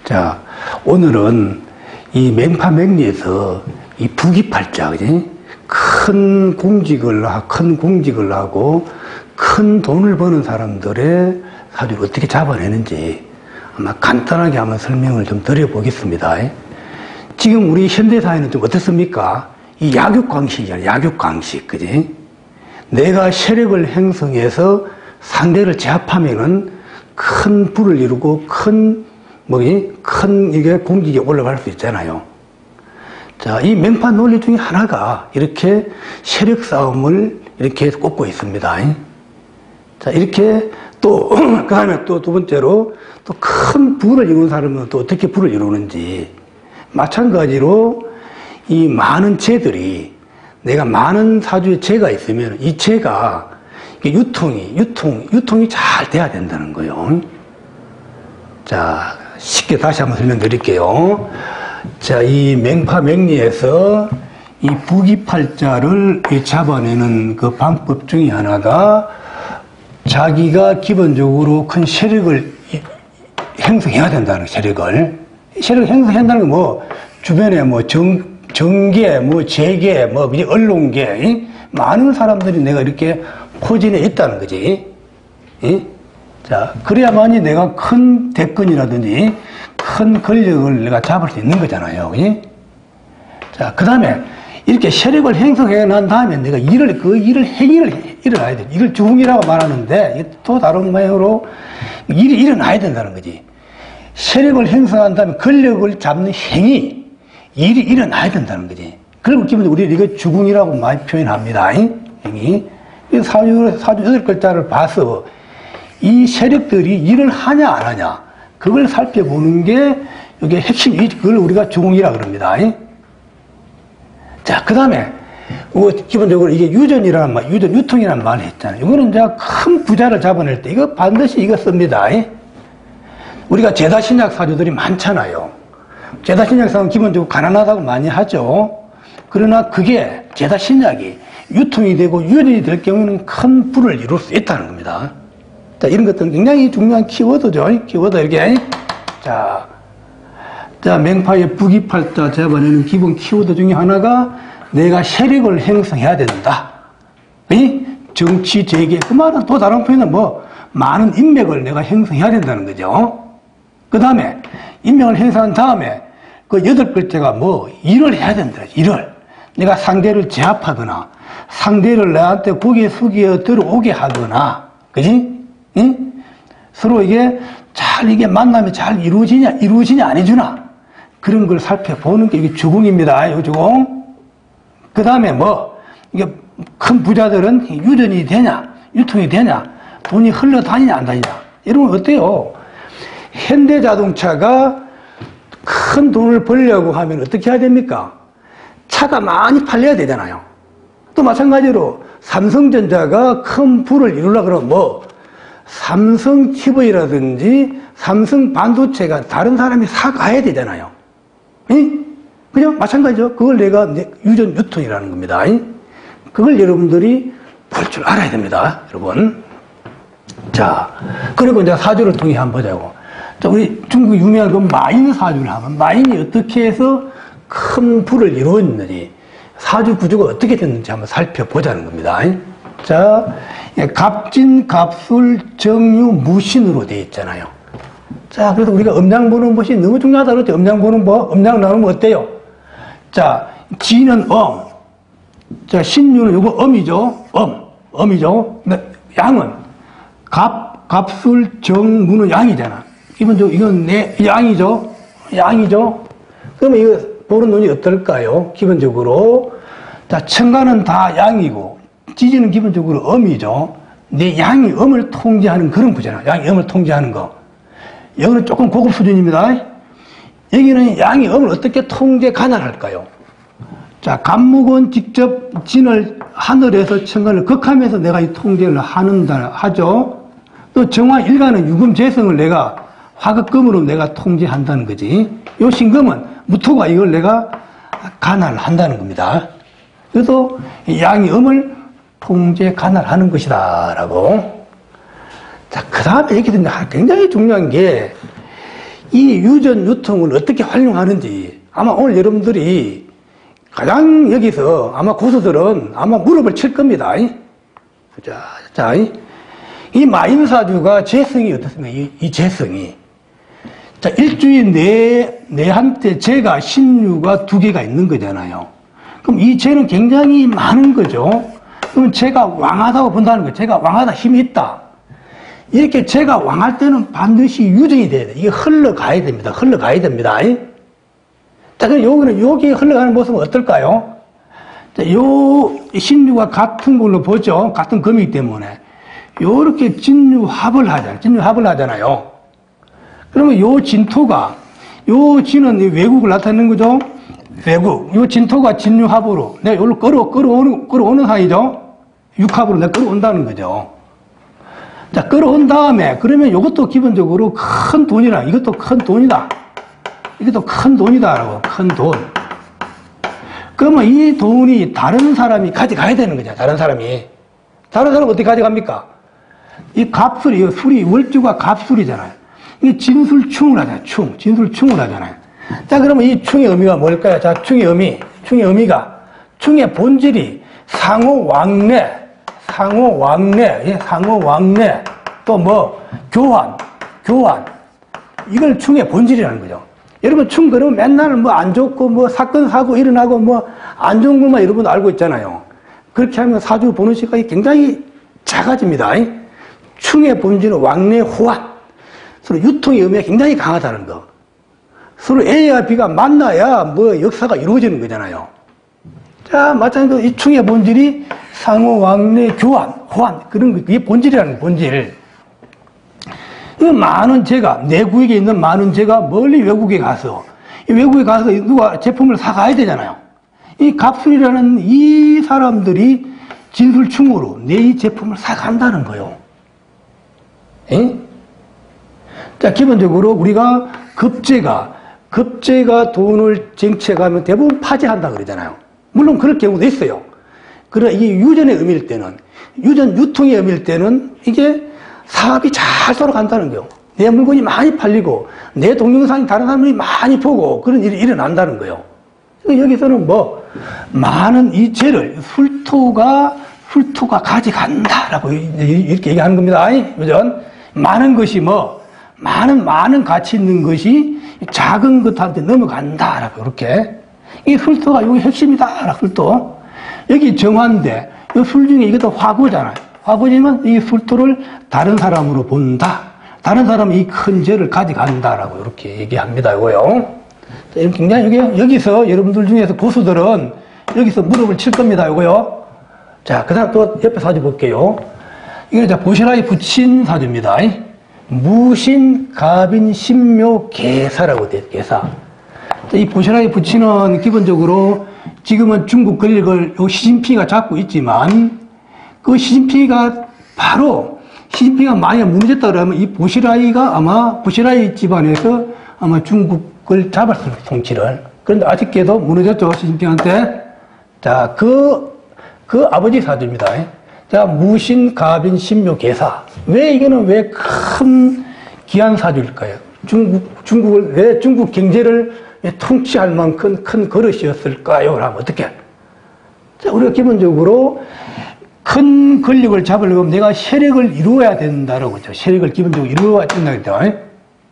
자, 오늘은 이 맹파맹리에서 이 부귀팔자, 그지? 큰 공직을 하고 큰 돈을 버는 사람들의 사주를 어떻게 잡아내는지 아마 간단하게 한번 설명을 좀 드려보겠습니다. 지금 우리 현대사회는 좀 어떻습니까? 이 약육강식이잖아요. 약육강식, 그지? 내가 세력을 형성해서 상대를 제압하면은 큰 부를 이루고 큰 이게 공직에 올라갈 수 있잖아요. 자, 이 맹파 논리 중에 하나가 이렇게 세력 싸움을 이렇게 꼽고 있습니다. 자, 이렇게 또, 그 다음에 또 두 번째로 또 큰 부를 이루는 사람은 또 어떻게 부를 이루는지. 마찬가지로 이 많은 재들이 내가 많은 사주에 재가 있으면 이 재가 유통이 잘 돼야 된다는 거예요. 자, 쉽게 다시 한번 설명드릴게요. 자, 이 맹파맹리에서 이 부귀팔자를 잡아내는 그 방법 중에 하나가 자기가 기본적으로 큰 세력을 형성해야 된다는 세력을 형성한다는 건 뭐 주변에 뭐 정계, 뭐 재계, 뭐 언론계 많은 사람들이 내가 이렇게 포진해 있다는 거지. 자, 그래야만이 내가 큰 대권이라든지 큰 권력을 내가 잡을 수 있는 거잖아요. 자, 그 다음에 이렇게 세력을 형성해 난 다음에 내가 행위를 일어나야 돼. 이걸 주궁이라고 말하는데 또 다른 모양으로 일이 일어나야 된다는 거지. 세력을 형성한 다음에 권력을 잡는 일이 일어나야 된다는 거지. 그리고 기본적으로 우리 이거 주궁이라고 많이 표현합니다. 행위. 사주 8글자를 봐서 이 세력들이 일을 하냐 안 하냐 그걸 살펴보는 게 이게 핵심, 그걸 우리가 주궁이라고 그럽니다. 자, 그 다음에 기본적으로 이게 유통이라는 말을 했잖아요. 이거는 제가 큰 부자를 잡아낼 때 이거 반드시 이거 씁니다. 우리가 제다신약 사주들이 많잖아요. 제다신약 사주는 기본적으로 가난하다고 많이 하죠. 그러나 그게 제다신약이 유통이 되고 유전이 될 경우에는 큰 부를 이룰 수 있다는 겁니다. 자, 이런 것들은 굉장히 중요한 키워드죠. 키워드, 이렇게. 자, 맹파의 부귀팔자 잡아내는 기본 키워드 중에 하나가 내가 세력을 형성해야 된다. 정치, 재계, 그 말은 또 다른 표현은 많은 인맥을 내가 형성해야 된다는 거죠. 그 다음에, 인맥을 형성한 다음에, 그 8글자가 일을 해야 된다. 일을. 내가 상대를 제압하거나, 상대를 나한테 고개 숙여 들어오게 하거나, 그지? 서로 이게 만남이 잘 이루어지냐 안 해주나 그런 걸 살펴보는 게 이게 주궁입니다. 이 주궁. 그 다음에 이게 큰 부자들은 유전이 되냐, 유통이 되냐, 돈이 흘러다니냐 안 다니냐 이런 건 어때요? 현대자동차가 큰 돈을 벌려고 하면 어떻게 해야 됩니까? 차가 많이 팔려야 되잖아요. 또 마찬가지로 삼성전자가 큰 부를 이루려고 그러면 삼성 TV라든지 삼성 반도체가 다른 사람이 사가야 되잖아요. 그죠? 마찬가지죠. 그걸 내가 유통이라는 겁니다. 그걸 여러분들이 볼 줄 알아야 됩니다. 여러분. 자, 그리고 이제 사주를 통해 한번 보자고. 자, 우리 중국 유명한 그 마인 사주를 하면 마인이 어떻게 해서 큰 부를 이루었는지 사주 구조가 어떻게 됐는지 한번 살펴보자는 겁니다. 자, 갑진, 갑술, 정유, 무신으로 되어 있잖아요. 자, 그래서 우리가 음양 보는 것이 너무 중요하다 그랬죠. 음양 보는 음양 나누면 어때요? 자, 지는 자, 신유는 요거 음이죠. 음이죠. 양은 갑술, 정, 무는 양이잖아. 이건 양이죠. 그러면 이거 보는 눈이 어떨까요? 기본적으로. 자, 천간은 다 양이고, 지지는 기본적으로 음이죠. 내 양이 음을 통제하는 그런 부잖아. 양이 음을 통제하는 거. 여기는 조금 고급 수준입니다. 여기는 양이 음을 어떻게 통제 관할할까요? 자, 간목은 직접 진을 하늘에서 천간을 극하면서 내가 이 통제를 하죠. 또 정화 일간은 유금재성을 내가 화극금으로 내가 통제한다는 거지. 요 신금은 무토가 이걸 내가 관할한다는 겁니다. 그래서 양이 음을 통제 관할하는 것이다 라고. 자, 그 다음에 얘기 듣는데 굉장히 중요한 게 이 유전 유통을 어떻게 활용하는지 아마 오늘 여러분들이 가장 여기서 아마 고수들은 아마 무릎을 칠 겁니다. 자, 이 마인사주가 재성이 어떻습니까? 이 재성이. 자, 일주에 내한테 재가, 신유가 2개가 있는 거잖아요. 그럼 이 재는 굉장히 많은 거죠. 그럼 재가 왕하다고 본다는 거예요. 재가 왕하다, 힘이 있다. 이렇게 재가 왕할 때는 반드시 유정이 돼야 돼. 이게 흘러가야 됩니다. 흘러가야 됩니다. 자, 그럼 여기 흘러가는 모습은 어떨까요? 자, 요 신유가 같은 걸로 보죠. 같은 금이기 때문에. 요렇게 진유합을 하잖아요. 그러면 요 진토가, 요 진은 외국을 나타내는 거죠. 외국. 요 진토가 진유합으로 내가 요걸 끌어오는 사이죠. 육합으로 내가 끌어온다는 거죠. 자, 끌어온 다음에, 그러면 요것도 기본적으로 큰 돈이라, 이것도 큰 돈이다. 이것도 큰 돈이다라고, 큰 돈. 그러면 이 돈이 다른 사람이 가져가야 되는 거죠. 다른 사람은 어떻게 가져갑니까? 이 갑술이, 술이, 월주가 갑술이잖아요. 이 진술충을 하잖아요. 진술충을 하잖아요. 자, 그러면 이 충의 의미가 뭘까요? 자, 충의 의미가, 충의 본질이 상호왕래, 또 뭐, 교환. 이걸 충의 본질이라는 거죠. 여러분, 충 그러면 맨날 뭐 안 좋고, 뭐 사건, 사고 일어나고, 뭐 안 좋은 것만 여러분 알고 있잖아요. 그렇게 하면 사주 보는 시각이 굉장히 작아집니다. 충의 본질은 왕래, 호환. 서로 유통의 의미가 굉장히 강하다는 거. 서로 A와 B가 만나야 뭐 역사가 이루어지는 거잖아요. 자, 마찬가지로 이 충의 본질이 상호, 왕래, 교환, 호환. 그런 거, 그게 본질이라는 거, 본질. 그 많은 재가, 내구역에 있는 많은 재가 멀리 외국에 가서 누가 제품을 사가야 되잖아요. 이 갑술이라는 이 사람들이 진술충으로 내 이 제품을 사간다는 거예요. 자, 기본적으로 우리가 급제가 돈을 쟁취해가면 대부분 파재한다 그러잖아요. 물론 그럴 경우도 있어요. 그러나 이게 유전의 의미일 때는, 유전 유통의 의미일 때는 이게 사업이 잘 돌아간다는 거예요. 내 물건이 많이 팔리고, 내 동영상이 다른 사람들이 많이 보고, 그런 일이 일어난다는 거예요. 여기서는 뭐, 많은 이 재를 술토가 가져간다라고 이렇게 얘기하는 겁니다. 유전. 많은 것이 뭐, 많은 가치 있는 것이 작은 것한테 넘어간다라고, 이렇게. 이 술토가 여기 핵심이다라고, 술토. 여기 정화인데, 이 술 중에 이것도 화구잖아요. 화구지만 이 술토를 다른 사람으로 본다. 다른 사람이 이 큰 죄를 가져간다라고 이렇게 얘기합니다. 이거요. 굉장히 여기서 여러분들 중에서 고수들은 여기서 무릎을 칠 겁니다. 이거요. 자, 그 다음 또 옆에 사주 볼게요. 이게 이제 보시라에 붙인 사주입니다. 무신, 갑인, 신묘, 계사라고 돼요. 계사. 이 보시라에 붙이는 기본적으로 지금은 중국 권력을 시진핑이가 잡고 있지만 그 시진핑이가 만약에 무너졌다 그러면 이 보시라이 집안에서 아마 중국을 잡았을 거예요, 통치를. 그런데 아쉽게도 무너졌죠, 시진핑한테. 자, 그 아버지 사주입니다. 자, 무신, 갑인, 신묘, 계사. 왜 큰 귀한 사주일까요? 중국을, 왜 중국 경제를 통치할 만큼 큰 그릇이었을까요? 그러면 어떻게? 자, 우리가 기본적으로 큰 권력을 잡으려면 내가 세력을 이루어야 된다라고 하죠. 세력을 기본적으로 이루어야 된다고 했죠.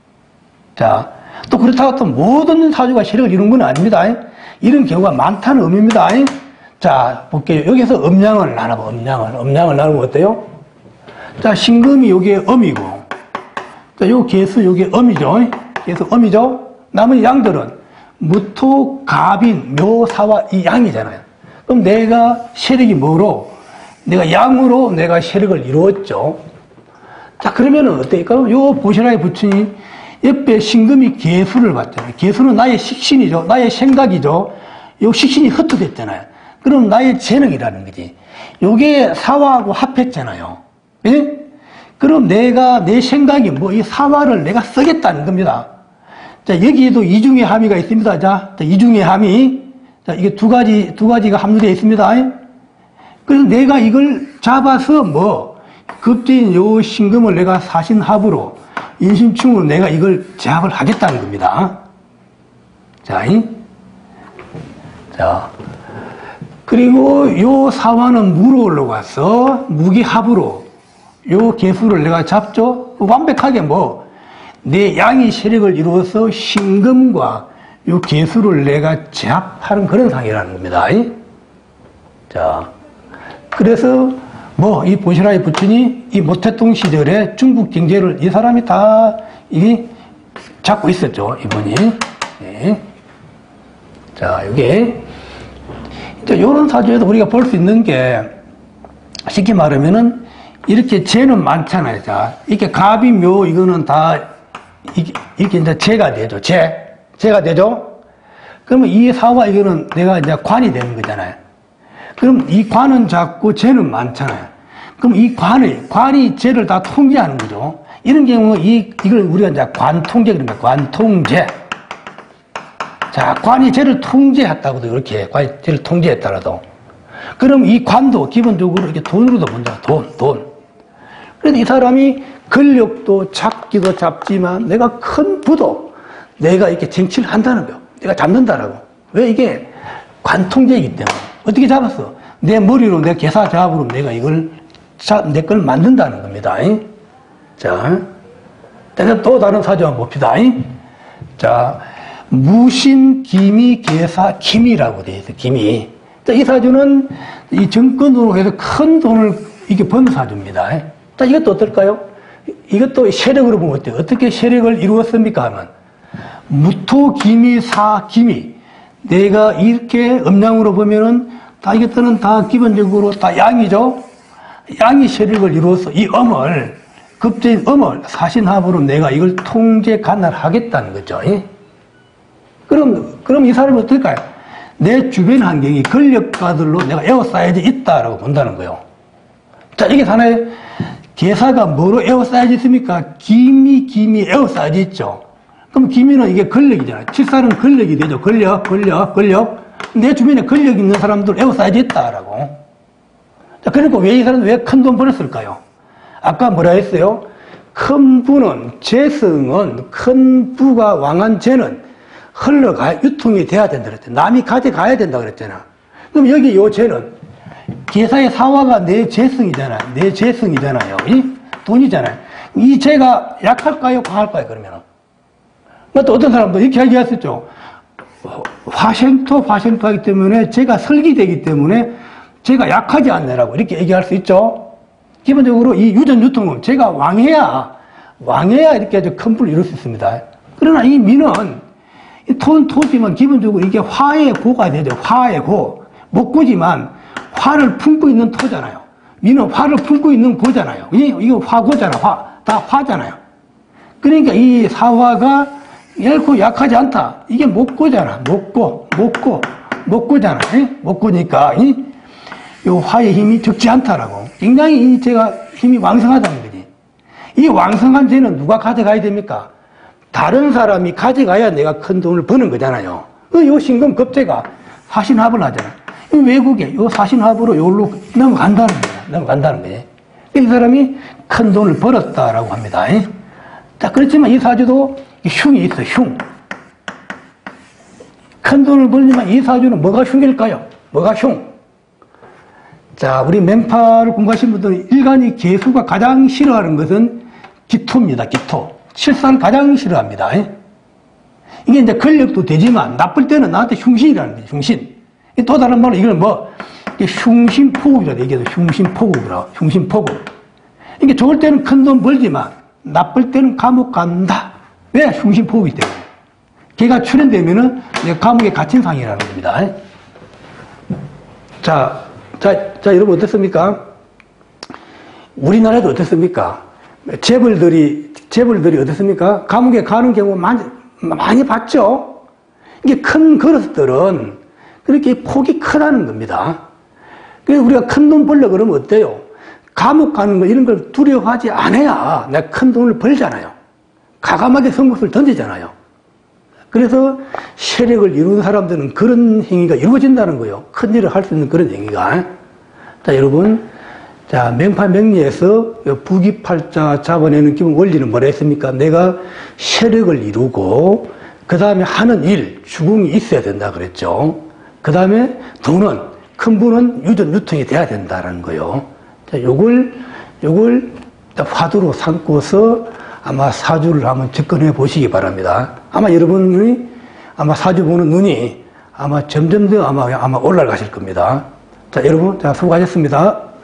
자, 또 그렇다고 또 모든 사주가 세력을 이룬 건 아닙니다. 이런 경우가 많다는 의미입니다. 자, 볼게요. 여기서 음양을 나눠봐, 음양을 나누면 어때요? 자, 신금이 요게 음이고, 자, 요 개수 요게 음이죠. 개수 음이죠. 나머지 양들은 무토, 갑인, 묘사와 이 양이잖아요. 그럼 내가 세력이 뭐로? 내가 양으로 내가 세력을 이루었죠. 자, 그러면은 어떨까요? 요 보시라에 붙이니 옆에 신금이 개수를 봤잖아요. 개수는 나의 식신이죠. 나의 생각이죠. 요 식신이 흩어졌잖아요. 그럼 나의 재능이라는 거지. 요게 사화하고 합했잖아요. 예? 그럼 내가, 내 생각이 뭐 이 사화를 내가 쓰겠다는 겁니다. 자, 여기에도 이중의 함의가 있습니다. 자, 이중의 함의. 자, 이게 두 가지가 함유되어 있습니다. 그래서 내가 이걸 잡아서 뭐, 급제인 요 신금을 내가 사신합으로 인신충으로 내가 이걸 제압을 하겠다는 겁니다. 자, 자. 그리고 요 사화는 무로 올라가서 무기합으로 요 개수를 내가 잡죠? 완벽하게 내 양이 세력을 이루어서 신금과 요 개수를 내가 제압하는 그런 상이라는 겁니다. 자, 그래서 이 보시라의 부친이 이 모태동 시절에 중국 경제를 이 사람이 다 잡고 있었죠, 이분이. 네. 자, 이게 이런 사주에도 우리가 볼 수 있는 게 쉽게 말하면은 이렇게 재는 많잖아요. 자, 이렇게 갑이 묘 이거는 다 이렇게 이제 재가 되죠. 재가 되죠. 그러면 이 사와 이거는 내가 이제 관이 되는 거잖아요. 그럼 이 관은 작고 재는 많잖아요. 그럼 이 관이 재를 다 통제하는 거죠. 이런 경우 이걸 우리가 이제 관통제 그럽니다. 관통제. 자, 관이 재를 통제했다고도 이렇게 관이 재를 통제했다라도. 그럼 이 관도 기본적으로 이렇게 돈으로도 본다. 돈. 그래서 이 사람이 권력도 잡기도 잡지만 내가 큰 부도 내가 이렇게 쟁취를 한다는 거예요. 내가 잡는다라고. 왜 이게 관통제이기 때문에. 어떻게 잡았어? 내 머리로 내 계사 작업으로 내가 이걸 내 걸 만든다는 겁니다. 자, 또 다른 사주 한번 봅시다. 자, 무신, 기미, 계사, 기미라고 되어 있어요. 기미. 이 사주는 이 정권으로 해서 큰 돈을 이렇게 번 사주입니다. 자, 이것도 어떨까요? 이것도 세력으로 보면 어때요? 어떻게 세력을 이루었습니까? 하면 무토, 기미, 사, 기미. 내가 이렇게 음양으로 보면은 다 이것들은 다 기본적으로 다 양이죠. 양이 세력을 이루어서 이 음을 급제인 음을 사신합으로 내가 이걸 통제 관할하겠다는 거죠. 그럼 이 사람은 어떨까요? 내 주변 환경이 권력가들로 내가 에워싸여져 있다라고 본다는 거예요. 자, 이게 하나의 계사가 뭐로 에워싸여져 있습니까? 기미 에워싸여져 있죠. 그럼 기미는 이게 권력이잖아요. 칠살은 권력이 되죠. 권력. 내 주변에 권력 있는 사람들 에워싸여져 있다라고. 자, 그러니까 왜 이 사람은 왜 큰 돈 벌었을까요? 아까 뭐라 했어요? 큰 부는, 재성은, 큰 부가 왕한 재는 흘러가, 유통이 돼야 된다 그랬잖아. 남이 가져가야 된다 그랬잖아. 그럼 여기 요 재는, 계사의 사화가 내 재성이잖아요. 내 재성이잖아요. 돈이잖아요. 이 재가 약할까요? 강할까요? 그러면은. 또 어떤 사람도 이렇게 얘기했었죠. 화생토 하기 때문에 재가 설기되기 때문에 재가 약하지 않네라고 이렇게 얘기할 수 있죠. 기본적으로 이 유전 유통은 재가 왕해야 이렇게 큰 불을 이룰 수 있습니다. 그러나 이 미는 토지만 기본적으로 이게 화의 고가 되죠. 화의 고. 목고지만 화를 품고 있는 토잖아요. 미는 화를 품고 있는 고잖아요. 이거 화고잖아. 다 화잖아요. 그러니까 이 사화가 결코 약하지 않다. 이게 목고잖아. 목고잖아. 목고니까 이 화의 힘이 적지 않다라고. 굉장히 제가 힘이 왕성하다는 거지. 이 왕성한 재는 누가 가져가야 됩니까? 다른 사람이 가져가야 내가 큰 돈을 버는 거잖아요. 요 신금 급제가 사신합을 하잖아. 외국에 요 사신합으로 요걸로 넘어간다는 거예요. 이 사람이 큰 돈을 벌었다라고 합니다. 자, 그렇지만 이 사주도 흉이 있어, 흉. 큰 돈을 벌지만 이 사주는 뭐가 흉일까요? 뭐가 흉? 자, 우리 맹파를 공부하신 분들은 일간이 개수가 가장 싫어하는 것은 기토입니다, 기토. 칠사를 가장 싫어합니다. 이게 이제 권력도 되지만 나쁠 때는 나한테 흉신이라는 거죠, 흉신. 또 다른 말로 이걸 흉신포국이라고 얘기해서 흉신포국. 이게 좋을 때는 큰 돈 벌지만 나쁠 때는 감옥 간다. 왜? 흉신포국이기 때문에. 걔가 출현되면은 내가 감옥에 갇힌 상이라는 겁니다. 자, 여러분 어떻습니까? 우리나라도 어떻습니까? 재벌들이 어떻습니까? 감옥에 가는 경우 많이 봤죠? 이게 큰 그릇들은 그렇게 폭이 크다는 겁니다. 그래서 우리가 큰 돈 벌려고 그러면 어때요? 감옥 가는 거 이런 걸 두려워하지 않아야 내가 큰 돈을 벌잖아요. 과감하게 선것을 던지잖아요. 그래서 세력을 이루는 사람들은 그런 행위가 이루어진다는 거예요. 큰 일을 할 수 있는 그런 행위가. 자, 여러분, 자, 명파명리에서 부기팔자 잡아내는 기본 원리는 뭐라 했습니까? 내가 세력을 이루고, 그 다음에 하는 일, 주궁이 있어야 된다 그랬죠. 그 다음에 돈은, 큰 부는 유전유통이 돼야 된다는 거요. 자, 요걸 화두로 삼고서 아마 사주를 한번 접근해 보시기 바랍니다. 아마 여러분이 아마 사주 보는 눈이 아마 점점 더 아마 올라가실 겁니다. 자, 여러분, 자, 수고하셨습니다.